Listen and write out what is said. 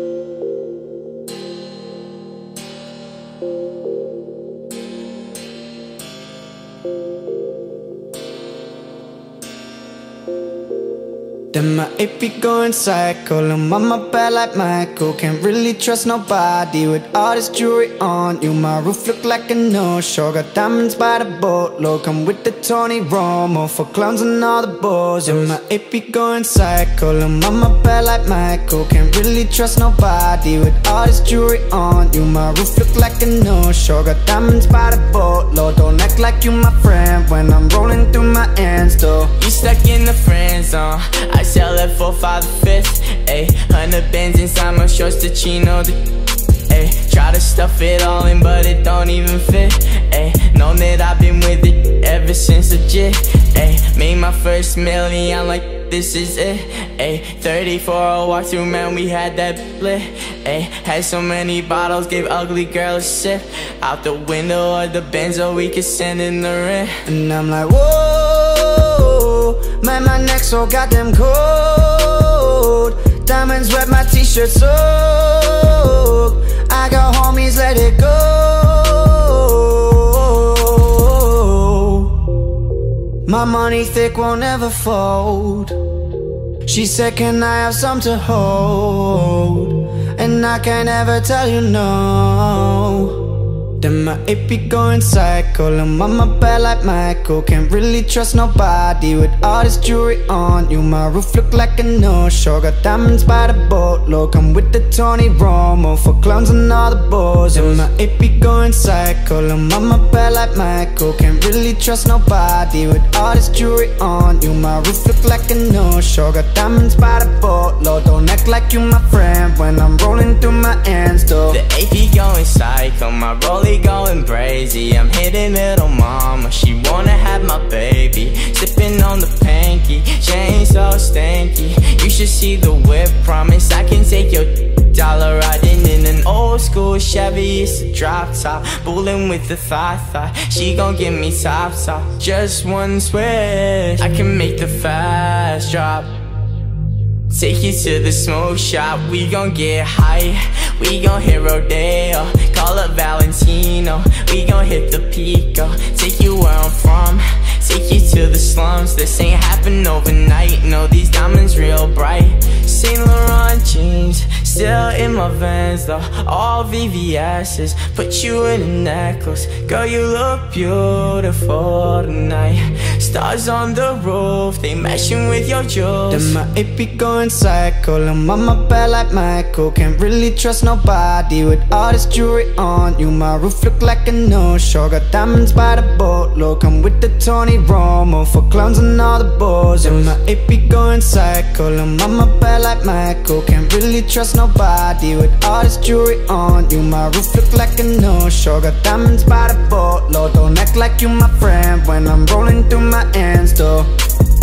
Then my AP going psycho, I'm on my bed like Michael. Can't really trust nobody with all this jewelry on you. My roof look like a no-show, got diamonds by the boatload. Come with the Tony Romo for clowns and all the boys. And my AP going psycho, I'm on my bed like Michael. Can't really trust nobody with all this jewelry on you. My roof look like a no-show, got diamonds by the boatload. Don't act like you my friend when I'm rolling through my ends though. You stuck in the friend zone, I sell it for 5 to 5th, ayy. 100 bands inside my shorts, the chino, ayy. Try to stuff it all in, but it don't even fit, ayy. Know that I've been with it ever since legit, ayy. Made my first million, like this is it, ayy. 30 for a walkthrough, man, we had that lit, ayy. Had so many bottles, gave ugly girl a sip. Out the window of the Benz, so we could send in the rent. And I'm like, whoa, man, my neck so goddamn cold. Diamonds wet, my t-shirt soaked. I got homies, let it go. My money thick, won't ever fold. She said, can I have some to hold? And I can't ever tell you no. Then my AP going psycho, I'm on my bed like Michael. Can't really trust nobody with all this jewelry on you. My roof look like a no-show, got diamonds by the boatload. Come with the Tony Romo for clowns and all the boys. And my AP going psycho, I'm on my bed like Michael. Can't really trust nobody with all this jewelry on you. My roof look like a no-show, got diamonds by the boatload. Don't act like you my friend when I'm rolling through my ends though. The AP going psycho, my rollie going crazy. I'm hitting little mama, she wanna have my baby. Sipping on the panky, she ain't so stanky. You should see the whip, promise I can take your dollar riding in an old school Chevy. It's a drop top, bullin' with the thigh. She gon' give me top. Just one switch, I can make the fast drop. Take you to the smoke shop, we gon' get high. We gon' hit Rodeo, call up Valentino. We gon' hit the Pico, take you where I'm from. Take you to the slums, this ain't happen overnight. No, these diamonds real bright. Saint Laurent jeans, still in my Vans though. All VVS's, put you in a necklace. Girl, you look beautiful tonight. Stars on the roof, they matching with your jewels. Then my AP going psycho, I'm on my bed like Michael. Can't really trust nobody with all this jewelry on you. My roof look like a no-show, got diamonds by the boatload. Come with the Tony Romo for clowns and all the boys. And my AP going psycho, I'm on my bed like Michael. Can't really trust nobody with all this jewelry on you. My roof look like a no-show, got diamonds by the boatload. Don't act like you my friend when I'm rolling through my ends though.